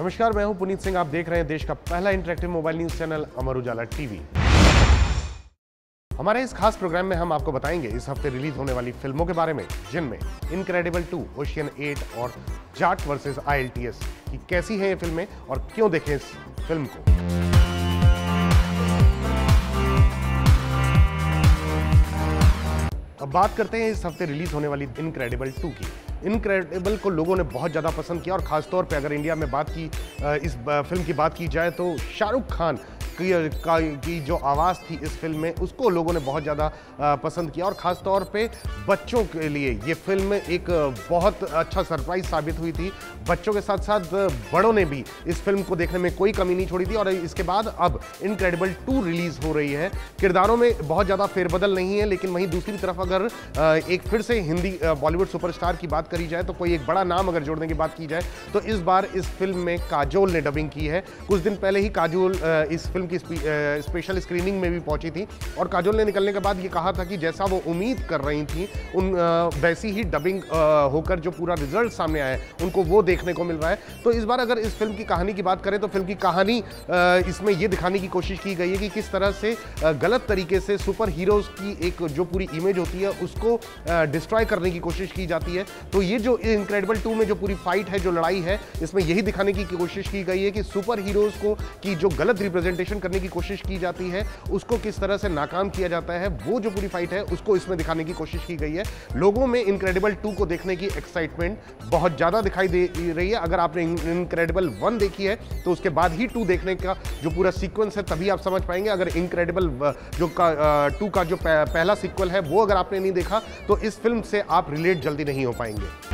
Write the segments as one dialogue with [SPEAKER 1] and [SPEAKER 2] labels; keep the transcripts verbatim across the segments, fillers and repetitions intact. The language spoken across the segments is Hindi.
[SPEAKER 1] नमस्कार, मैं हूं पुनीत सिंह। आप देख रहे हैं देश का पहला interactive mobile news channel Amar Ujala TV. हमारे इस खास प्रोग्राम में हम आपको बताएंगे इस हफ्ते रिलीज होने वाली फिल्मों के बारे में, जिनमें इनक्रेडिबल टू, ओशियन एट और Jatt versus I L T T S कैसी हैं ये फिल्में और क्यों देखें इस फिल्म को। अब बात करते हैं इस हफ्ते रिलीज होने वाली इनक्रेडिबल टू की। इनक्रेडिबल को लोगों ने बहुत ज़्यादा पसंद किया और ख़ासतौर पे अगर इंडिया में बात की इस फिल्म की बात की जाए तो शाहरुख खान की जो आवाज़ थी इस फिल्म में, उसको लोगों ने बहुत ज़्यादा पसंद किया और ख़ास तौर पे बच्चों के लिए ये फिल्म एक बहुत अच्छा सरप्राइज साबित हुई थी। बच्चों के साथ साथ बड़ों ने भी इस फिल्म को देखने में कोई कमी नहीं छोड़ी थी और इसके बाद अब इनक्रेडिबल टू रिलीज़ हो रही है। किरदारों में बहुत ज़्यादा फेरबदल नहीं है, लेकिन वहीं दूसरी तरफ अगर एक फिर से हिंदी बॉलीवुड सुपरस्टार की बात करी जाए तो कोई एक बड़ा नाम अगर जोड़ने की बात की जाए तो इस बार इस फिल्म में काजोल ने डबिंग की है। कुछ दिन पहले ही काजोल इस फिल्म की स्पेशल स्क्रीनिंग में भी पहुंची थी और काजोल ने निकलने के बाद ये कहा था कि जैसा वो उम्मीद कर रही थी उन वैसी ही डबिंग होकर जो पूरा रिजल्ट सामने आया है उनको वो देखने को मिल रहा है। तो इस बार अगर इस फिल्म की कहानी की बात करें तो फिल्म की कहानी इसमें ये दिखाने की कोशिश की गई है कि किस तरह से गलत तरीके से सुपर हीरोज की एक जो पूरी इमेज होती है उसको डिस्ट्रॉय करने की कोशिश की जाती है। तो ये जो इनक्रेडिबल टू में जो पूरी फाइट है, जो लड़ाई है, इसमें यही दिखाने की कोशिश की गई है कि सुपर हीरोज को की जो गलत रिप्रेजेंटेशन करने की कोशिश की जाती है उसको किस तरह से नाकाम किया जाता है। वो जो पूरी फाइट है उसको इसमें दिखाने की कोशिश की गई है। लोगों में इनक्रेडिबल टू को देखने की एक्साइटमेंट बहुत ज्यादा दिखाई दे रही है। अगर आपने इनक्रेडिबल वन देखी है तो उसके बाद ही टू देखने का जो पूरा सीक्वेंस है तभी आप समझ पाएंगे। अगर इनक्रेडिबल जो का टू का जो पहला सीक्वल है वो अगर आपने नहीं देखा तो इस फिल्म से आप रिलेट जल्दी नहीं हो पाएंगे।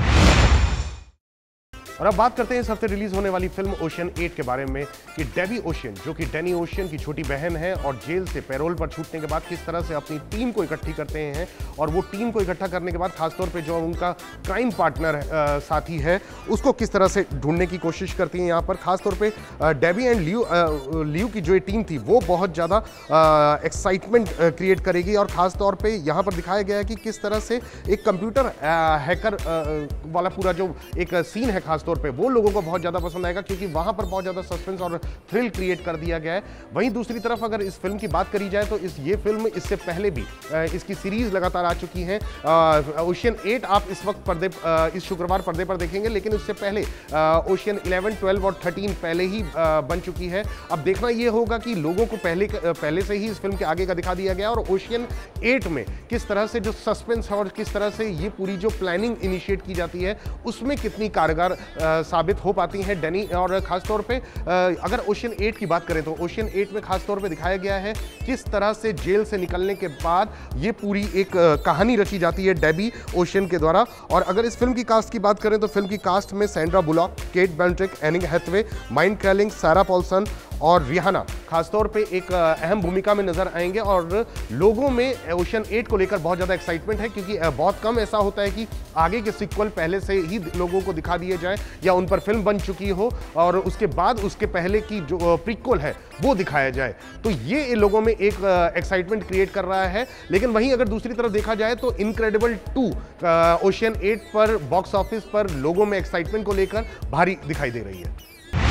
[SPEAKER 1] और अब बात करते हैं इस हफ्ते रिलीज होने वाली फिल्म ओशियन एट के बारे में कि डेबी ओशियन, जो कि डैनी ओशियन की छोटी बहन है और जेल से पैरोल पर छूटने के बाद किस तरह से अपनी टीम को इकट्ठी करते हैं और वो टीम को इकट्ठा करने के बाद खासतौर पे जो उनका क्राइम पार्टनर आ, साथी है उसको किस तरह से ढूंढने की कोशिश करती हैं। यहाँ पर खासतौर पे डेबी एंड लियू लियू की जो टीम थी वो बहुत ज़्यादा एक्साइटमेंट क्रिएट करेगी और ख़ासतौर पर यहाँ पर दिखाया गया है कि किस तरह से एक कंप्यूटर हैकर वाला पूरा जो एक सीन है खासतौर पे वो लोगों को बहुत ज्यादा पसंद आएगा क्योंकि वहां पर बहुत ज्यादा सस्पेंस और थ्रिल क्रिएट कर दिया गया है। वहीं दूसरी तरफ अगर इस फिल्म की बात करी जाए तो इस ये फिल्म इससे पहले भी इसकी सीरीज लगातार आ चुकी है। ओशियन एट आप इस वक्त पर्दे इस शुक्रवार पर्दे पर देखेंगे, लेकिन उससे पहले ओशियन इलेवन, ट्वेल्व और थर्टीन पहले ही बन चुकी है। अब देखना यह होगा कि लोगों को पहले पहले से ही इस फिल्म के आगे का दिखा दिया गया और ओशियन एट में किस तरह से जो सस्पेंस है और किस तरह से ये पूरी जो प्लानिंग इनिशिएट की जाती है उसमें कितनी कारगर साबित हो पाती हैं डैनी। और खासतौर पे अगर ओशियन एट की बात करें तो ओशियन एट में खासतौर पे दिखाया गया है किस तरह से जेल से निकलने के बाद ये पूरी एक कहानी रची जाती है डेबी ओशियन के द्वारा। और अगर इस फिल्म की कास्ट की बात करें तो फिल्म की कास्ट में सैंड्रा बुलॉक, केट बेंट्रिक, Anne Hathaway, Mindy Kaling, Sarah Paulson और रिहाना खासतौर पे एक अहम भूमिका में नजर आएंगे। और लोगों में ओशियन एट को लेकर बहुत ज़्यादा एक्साइटमेंट है क्योंकि बहुत कम ऐसा होता है कि आगे के सीक्वल पहले से ही लोगों को दिखा दिए जाए या उन पर फिल्म बन चुकी हो और उसके बाद उसके पहले की जो प्रीक्वल है वो दिखाया जाए। तो ये लोगों में एक एक्साइटमेंट क्रिएट कर रहा है। लेकिन वहीं अगर दूसरी तरफ देखा जाए तो इनक्रेडिबल टू ओशियन एट पर बॉक्स ऑफिस पर लोगों में एक्साइटमेंट को लेकर भारी दिखाई दे रही है।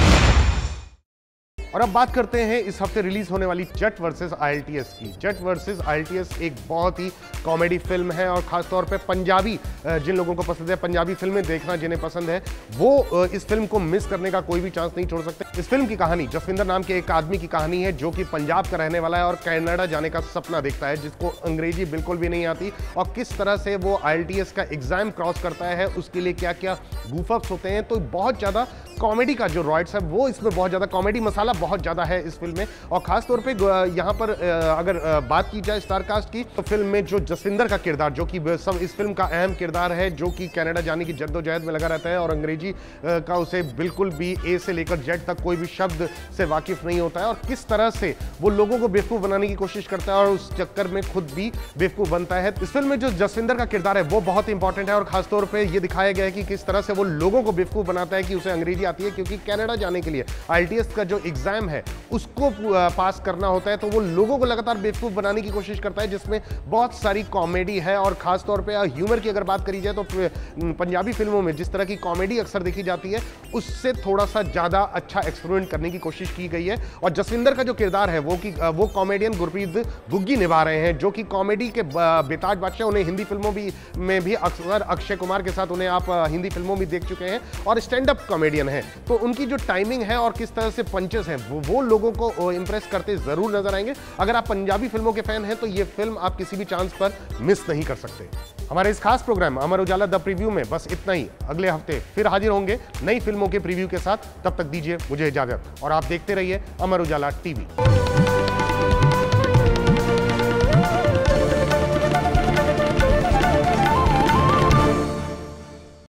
[SPEAKER 1] और अब बात करते हैं इस हफ्ते रिलीज होने वाली Jatt versus I L T T S. Jatt versus I L T T S बहुत ही कॉमेडी फिल्म है और खासतौर पे पंजाबी जिन लोगों को पसंद है, पंजाबी फिल्में देखना जिन्हें पसंद है, वो इस फिल्म को मिस करने का कोई भी चांस नहीं छोड़ सकते। इस फिल्म की कहानी जसविंदर नाम के एक आदमी की कहानी है जो कि पंजाब का रहने वाला है और कनाडा जाने का सपना देखता है, जिसको अंग्रेजी बिल्कुल भी नहीं आती और किस तरह से वो आई एल टी एस का एग्जाम क्रॉस करता है, उसके लिए क्या क्या गूफअप्स होते हैं। तो बहुत ज़्यादा कॉमेडी का जो रॉयड्स है वो इसमें बहुत ज़्यादा कॉमेडी मसाला बहुत ज़्यादा है इस फिल्म में। और खास तौर पे यहाँ पर अगर बात की जाए स्टार कास्ट की तो फिल्म में जो जसविंदर का किरदार, जो कि सब इस फिल्म का अहम किरदार है, जो कि कनाडा जाने की जद्दोजहद में लगा रहता है और अंग्रेजी का उसे बिल्कुल भी ए से लेकर जेड तक कोई भी शब्द से वाकिफ नहीं होता है और किस तरह से वो लोगों को बेवकूफ़ बनाने की कोशिश करता है और उस चक्कर में खुद भी बेवकूफ़ बनता है। इस फिल्म में जो जसविंदर का किरदार है वो बहुत इंपॉर्टेंट है और खासतौर पर यह दिखाया गया है कि किस तरह से वो लोगों को बेवकूफ़ बनाता है कि उसे अंग्रेजी देखी आती है, क्योंकि कनाडा जाने के लिए आई एल टी एस का जो एग्जाम है उसको पास करना होता है, तो वो लोगों को लगातार बेवकूफ बनाने की कोशिश करता है, जिसमें बहुत सारी कॉमेडी है। और खास तौर पे ह्यूमर की अगर बात करी जाए तो पंजाबी फिल्मों में जिस तरह की कॉमेडी अक्सर देखी जाती है उससे थोड़ा सा ज्यादा अच्छा एक्सपेरिमेंट करने की कोशिश की गई है। और जसविंदर का जो किरदार है वो कि वो कॉमेडियन गुरप्रीत गुग्गी निभा रहे हैं, जो कि कॉमेडी के बेताज बादशाह। उन्हें हिंदी फिल्मों भी में भी अक्सर अक्षय कुमार के साथ उन्हें आप हिंदी फिल्मों में देख चुके हैं और स्टैंड अप कॉमेडियन है, तो उनकी जो टाइमिंग है और किस तरह से पंचेस हैं वो, वो लोगों को इंप्रेस करते जरूर नजर आएंगे। अगर आप पंजाबी फिल्मों के फैन हैं तो ये फिल्म आप किसी भी चांस पर मिस नहीं कर सकते। हमारे इस खास program Amar Ujala the preview में बस इतना ही। अगले हफ्ते फिर हाजिर होंगे नई फिल्मों के प्रीव्यू के साथ। तब तक दीजिए मुझे इजाजत और आप देखते रहिए अमर उजाला टीवी।